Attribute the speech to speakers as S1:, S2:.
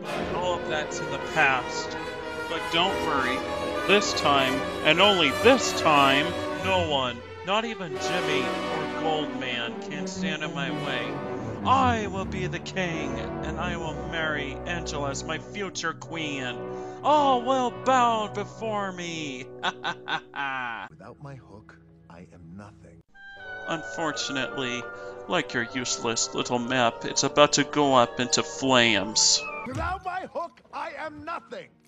S1: All of that's in the past. But don't worry. This time, and only this time, no one, not even Jimmy or Goldman, can stand in my way. I will be the king, and I will marry Angela as my future queen. All will bow before me.
S2: Without my hook, I am nothing.
S1: Unfortunately, like your useless little map, it's about to go up into flames.
S2: Without my hook, I am nothing!